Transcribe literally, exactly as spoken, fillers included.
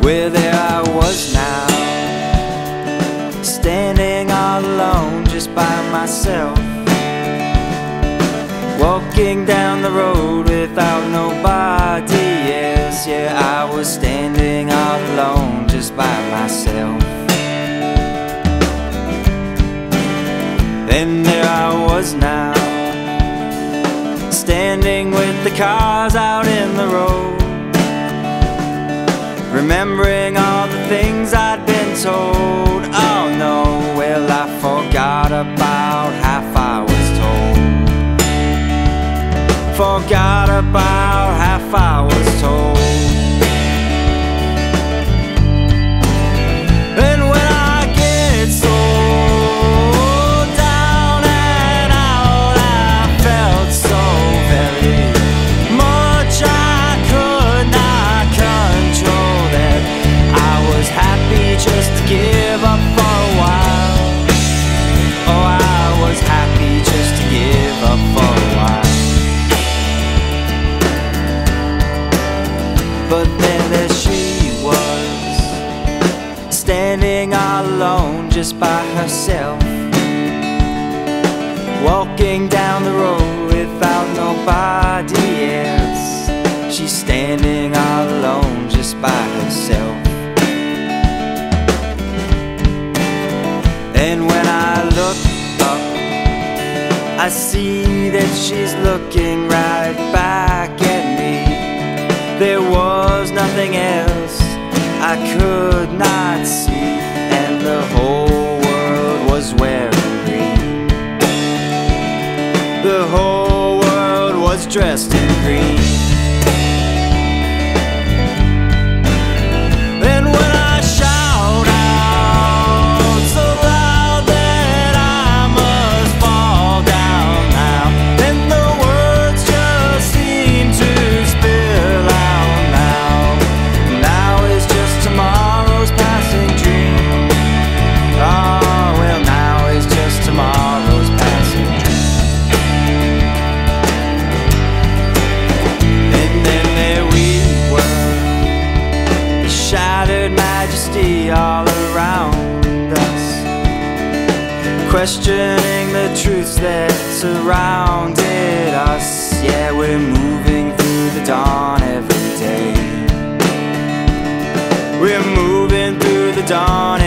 Well, there I was now, standing all alone just by myself, walking down the road without nobody else. Yeah, I was standing all alone just by myself. And there I was now, standing with the cars out in the road, remembering all the things I'd been told. Oh no, well I forgot about half I was told. Forgot about half I was told. And when I get so down and out, I felt so very much I could not control that. I was happy just to give up for a while. Oh, I was happy just to give up for a while. But then there she was, standing all alone just by herself, walking down the road without nobody else. She's standing all alone just by herself. And when I look up, I see that she's looking right back at me. There was nothing else I could not see, and the whole world was wearing green. The whole world was dressed in green. And when I shout out so loud that I must fall down now, and the words just seem to spill out now. Now is just tomorrow's passing dream. Oh, well, now is just tomorrow's passing dream. And then there we were, the shattered majesty all around us, questioning the truths that surrounded us. Yeah, we're moving through the dawn every day. We're moving through the dawn